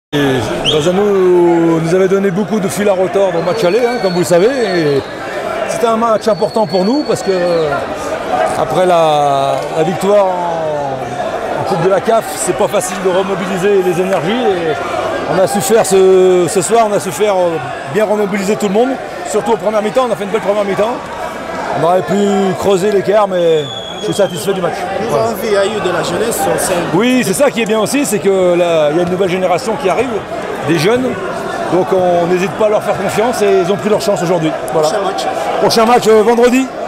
Bazano nous avait donné beaucoup de fil à retordre au match aller, comme vous le savez. C'était un match important pour nous parce que après la victoire en Coupe de la CAF, c'est pas facile de remobiliser les énergies. Et on a su faire ce soir, on a su faire bien remobiliser tout le monde, surtout au premier mi-temps. On a fait une belle première mi-temps. On aurait pu creuser l'écart, mais je suis satisfait du match. Voilà. Il y a eu de la jeunesse au sein. Oui, c'est ça qui est bien aussi, c'est qu'il y a une nouvelle génération qui arrive, des jeunes. Donc on n'hésite pas à leur faire confiance et ils ont pris leur chance aujourd'hui. Voilà. Prochain match. Prochain match vendredi.